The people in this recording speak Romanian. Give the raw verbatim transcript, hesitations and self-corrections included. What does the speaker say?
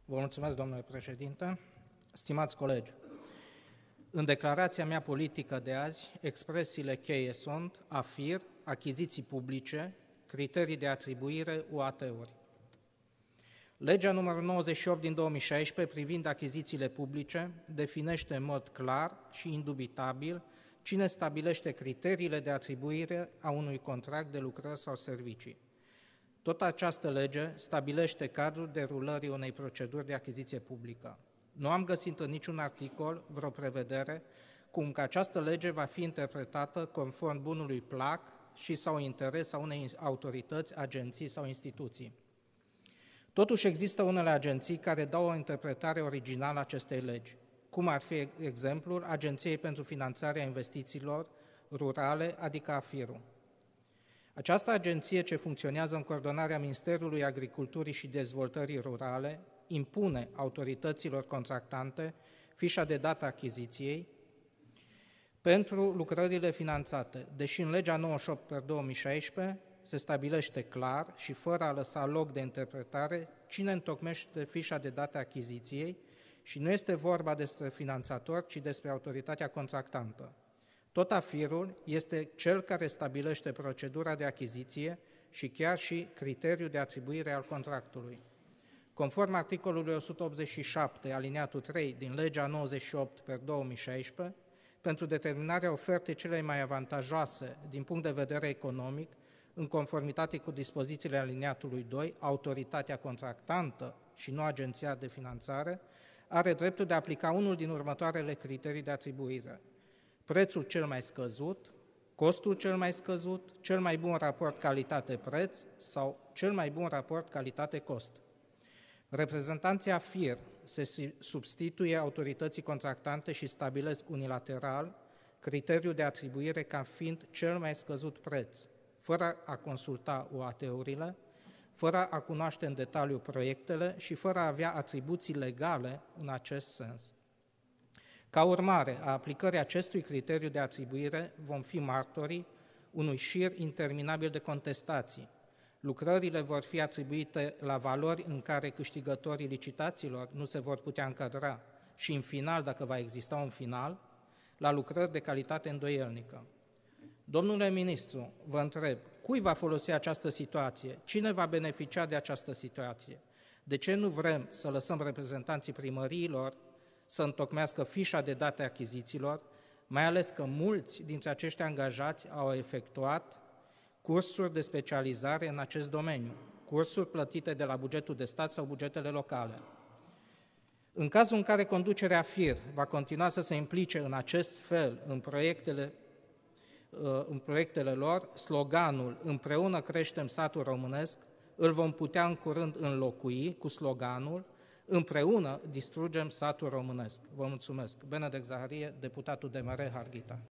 Vă mulțumesc, domnule președinte. Stimați colegi, în declarația mea politică de azi, expresiile cheie sunt AFIR, achiziții publice, criterii de atribuire, U A T-uri. Legea numărul nouăzeci și opt din două mii șaisprezece privind achizițiile publice definește în mod clar și indubitabil cine stabilește criteriile de atribuire a unui contract de lucrări sau servicii. Tot această lege stabilește cadrul derulării unei proceduri de achiziție publică. Nu am găsit în niciun articol vreo prevedere cum că această lege va fi interpretată conform bunului plac și sau interes a unei autorități, agenții sau instituții. Totuși există unele agenții care dau o interpretare originală a acestei legi, cum ar fi exemplul Agenției pentru Finanțarea Investițiilor Rurale, adică AFIR-ul. Această agenție, ce funcționează în coordonarea Ministerului Agriculturii și Dezvoltării Rurale, impune autorităților contractante fișa de dată a achiziției pentru lucrările finanțate, deși în legea nouăzeci și opt pe două mii șaisprezece se stabilește clar și fără a lăsa loc de interpretare cine întocmește fișa de dată a achiziției și nu este vorba despre finanțator, ci despre autoritatea contractantă. Tot AFIR-ul este cel care stabilește procedura de achiziție și chiar și criteriul de atribuire al contractului. Conform articolului o sută optzeci și șapte, alineatul trei din legea nouăzeci și opt pe două mii șaisprezece, pentru determinarea ofertei cele mai avantajoase din punct de vedere economic, în conformitate cu dispozițiile alineatului doi, autoritatea contractantă și nu agenția de finanțare, are dreptul de a aplica unul din următoarele criterii de atribuire: prețul cel mai scăzut, costul cel mai scăzut, cel mai bun raport calitate-preț sau cel mai bun raport calitate-cost. Reprezentanții AFIR se substituie autorității contractante și stabilesc unilateral criteriul de atribuire ca fiind cel mai scăzut preț, fără a consulta U A T-urile, fără a cunoaște în detaliu proiectele și fără a avea atribuții legale în acest sens. Ca urmare a aplicării acestui criteriu de atribuire, vom fi martorii unui șir interminabil de contestații. Lucrările vor fi atribuite la valori în care câștigătorii licitațiilor nu se vor putea încadra și, în final, dacă va exista un final, la lucrări de calitate îndoielnică. Domnule ministru, vă întreb, cui va folosi această situație? Cine va beneficia de această situație? De ce nu vrem să lăsăm reprezentanții primăriilor să întocmească fișa de date a achizițiilor, mai ales că mulți dintre acești angajați au efectuat cursuri de specializare în acest domeniu, cursuri plătite de la bugetul de stat sau bugetele locale. În cazul în care conducerea AFIR va continua să se implice în acest fel în proiectele, în proiectele lor, sloganul "Împreună creștem satul românesc" îl vom putea în curând înlocui cu sloganul "Împreună distrugem satul românesc". Vă mulțumesc. Benedek Zaharie, deputatul D M R Harghita.